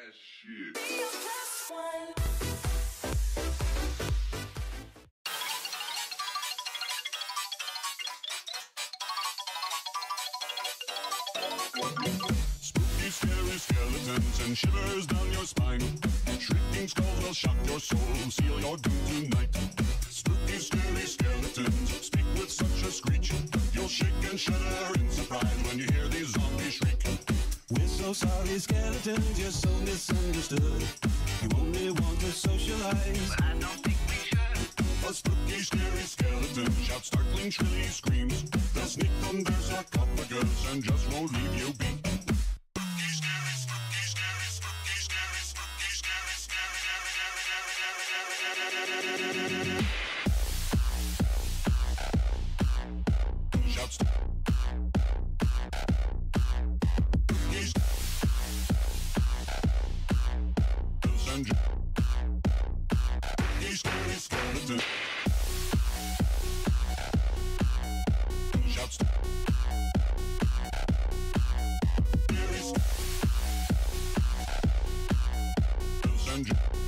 that shit. Spooky, scary skeletons and shivers down your spine. Shrieking skulls will shock your soul, seal your doom tonight. Spooky, scary skeletons speak with such a screech. You'll shake and shudder in surprise when you hear these zombies shriek. We're so sorry, skeletons, you're so misunderstood. You only want to socialize, but I don't think we should. A spooky, scary skeleton shouts startling, shrilly screams. They'll sneak under sarcophagus and just won't leave you be. Spooky, scary, spooky, scary, spooky, scary, spooky, scary, scary. Shouts. Scary skeleton. Shouts. Scary skeleton.